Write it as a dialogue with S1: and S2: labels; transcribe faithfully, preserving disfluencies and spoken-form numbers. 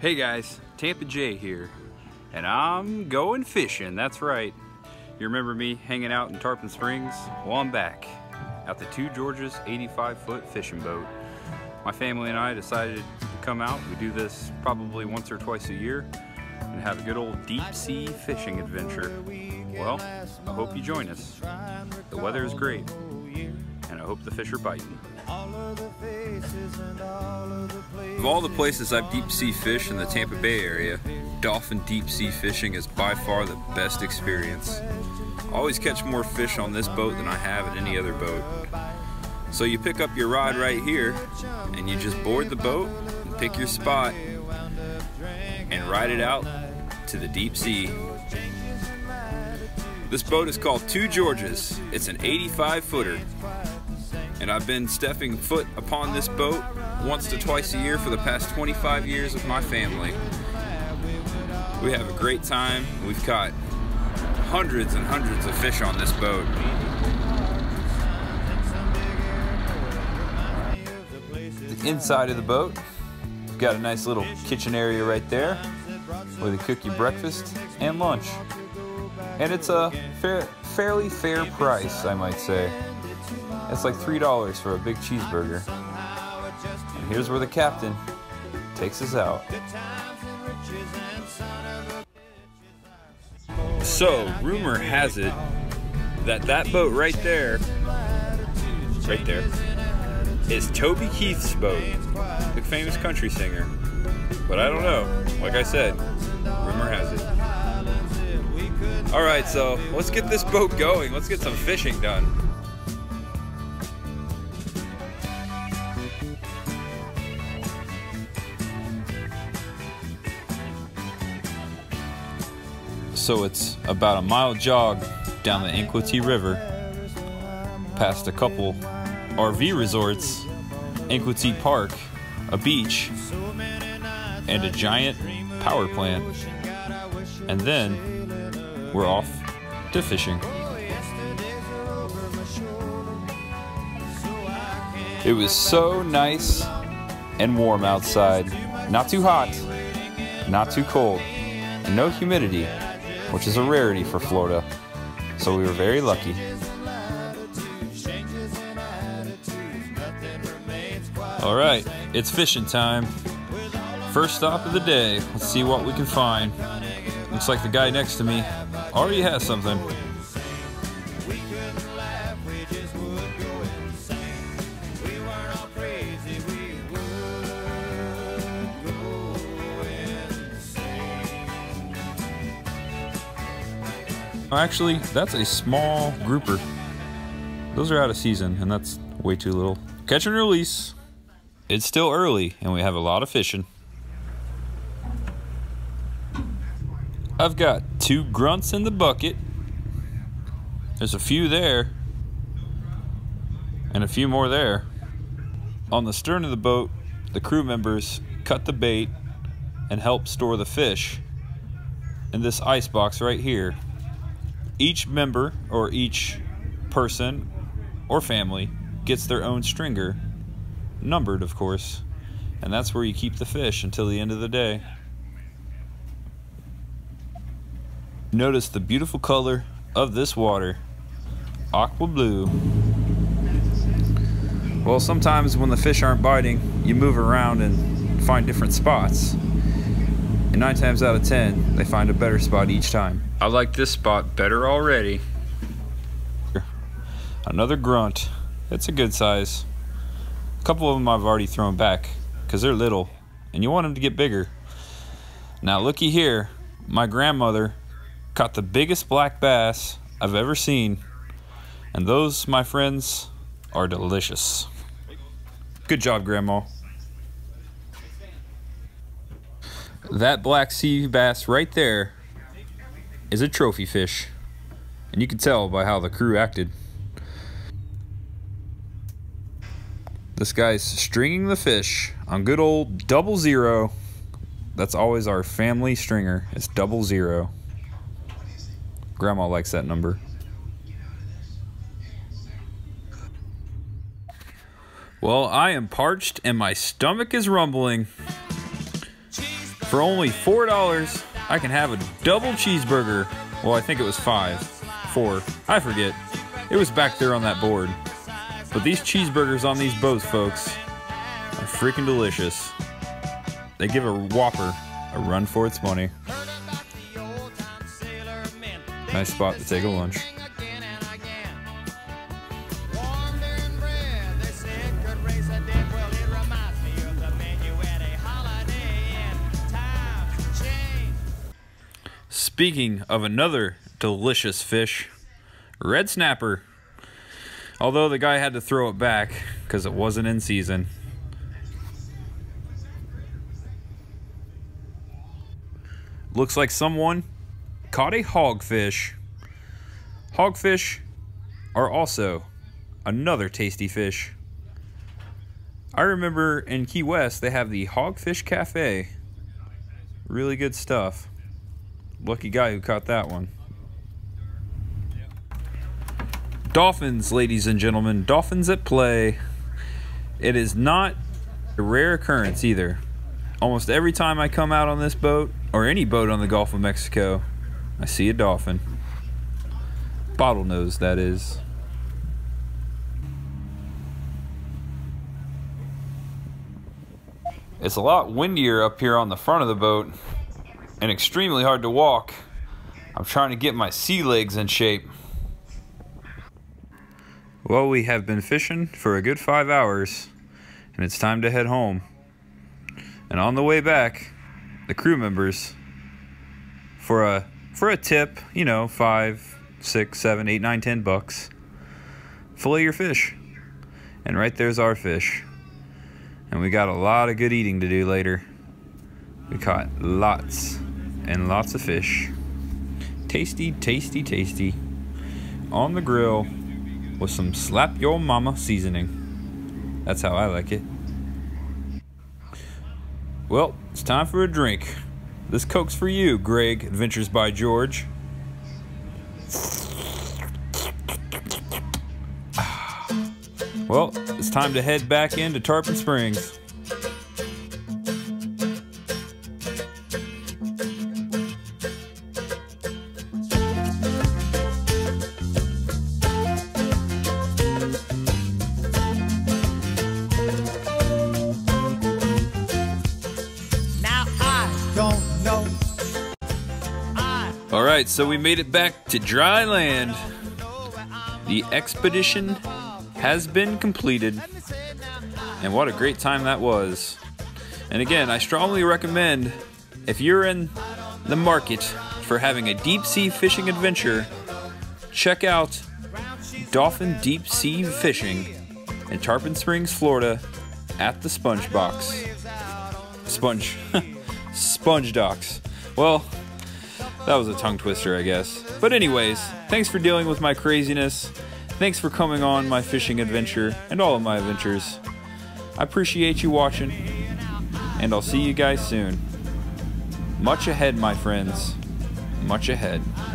S1: Hey guys, Tampa J here, and I'm going fishing, that's right. You remember me hanging out in Tarpon Springs? Well, I'm back at the Two Georges eighty-five foot fishing boat. My family and I decided to come out. We do this probably once or twice a year and have a good old deep sea fishing adventure. Well, I hope you join us. The weather is great, and I hope the fish are biting. Of all the places I've deep sea fished in the Tampa Bay area, dolphin deep sea fishing is by far the best experience. I always catch more fish on this boat than I have at any other boat. So you pick up your rod right here, and you just board the boat and pick your spot and ride it out to the deep sea. This boat is called Two Georges. It's an eighty-five footer. And I've been stepping foot upon this boat once to twice a year for the past twenty-five years with my family. We have a great time. We've caught hundreds and hundreds of fish on this boat. The inside of the boat, we've got a nice little kitchen area right there where they cook you breakfast and lunch. And it's a fair, fairly fair price, I might say. It's like three dollars for a big cheeseburger. And here's where the captain takes us out. So, rumor has it that that boat right there, right there, is Toby Keith's boat, the famous country singer. But I don't know. Like I said, rumor has it. Alright, so let's get this boat going. Let's get some fishing done. So it's about a mile jog down the Inquity River, past a couple R V resorts, Inquity Park, a beach, and a giant power plant. And then we're off to fishing. It was so nice and warm outside. Not too hot, not too cold, and no humidity, which is a rarity for Florida, so we were very lucky. Alright, it's fishing time. First stop of the day. Let's see what we can find. Looks like the guy next to me already has something. Actually, that's a small grouper. Those are out of season, and that's way too little. Catch and release. It's still early, and we have a lot of fishing. I've got two grunts in the bucket. There's a few there, and a few more there. On the stern of the boat, the crew members cut the bait and help store the fish in this ice box right here. Each member, or each person or family, gets their own stringer, numbered of course, and that's where you keep the fish until the end of the day. Notice the beautiful color of this water, aqua blue. Well, sometimes when the fish aren't biting, you move around and find different spots. And nine times out of ten, they find a better spot each time. I like this spot better already. Another grunt. It's a good size. A couple of them I've already thrown back because they're little and you want them to get bigger. Now looky here. My grandmother caught the biggest black bass I've ever seen. And those, my friends, are delicious. Good job, Grandma. That black sea bass right there is a trophy fish, and you can tell by how the crew acted. This guy's stringing the fish on good old double zero. That's always our family stringer. It's double zero. Grandma likes that number. Well, I am parched and my stomach is rumbling. For only four dollars, I can have a double cheeseburger. Well, I think it was five. Four. I forget. It was back there on that board. But these cheeseburgers on these boats, folks, are freaking delicious. They give a Whopper a run for its money. Nice spot to take a lunch. Speaking of another delicious fish, red snapper. Although the guy had to throw it back because it wasn't in season. Looks like someone caught a hogfish. Hogfish are also another tasty fish. I remember in Key West they have the Hogfish Cafe. Really good stuff. Lucky guy who caught that one. Dolphins, ladies and gentlemen. Dolphins at play. It is not a rare occurrence either. Almost every time I come out on this boat, or any boat on the Gulf of Mexico, I see a dolphin. Bottlenose, that is. It's a lot windier up here on the front of the boat, and extremely hard to walk. I'm trying to get my sea legs in shape. Well, we have been fishing for a good five hours, and it's time to head home. And on the way back, the crew members, for a for a tip, you know, five, six, seven, eight, nine, ten bucks, fillet your fish. And right there's our fish. And we got a lot of good eating to do later. We caught lots and lots of fish. Tasty, tasty, tasty. On the grill with some slap your mama seasoning. That's how I like it. Well, it's time for a drink. This Coke's for you, Greg, Adventures by George. Well, it's time to head back into Tarpon Springs. All right, so we made it back to dry land. The expedition has been completed, and what a great time that was. And again, I strongly recommend, if you're in the market for having a deep sea fishing adventure, check out Dolphin Deep Sea Fishing in Tarpon Springs, Florida at the Sponge Box. Sponge. Sponge Docks. Well, that was a tongue twister, I guess. But anyways, thanks for dealing with my craziness. Thanks for coming on my fishing adventure and all of my adventures. I appreciate you watching, and I'll see you guys soon. Much ahead, my friends. Much ahead.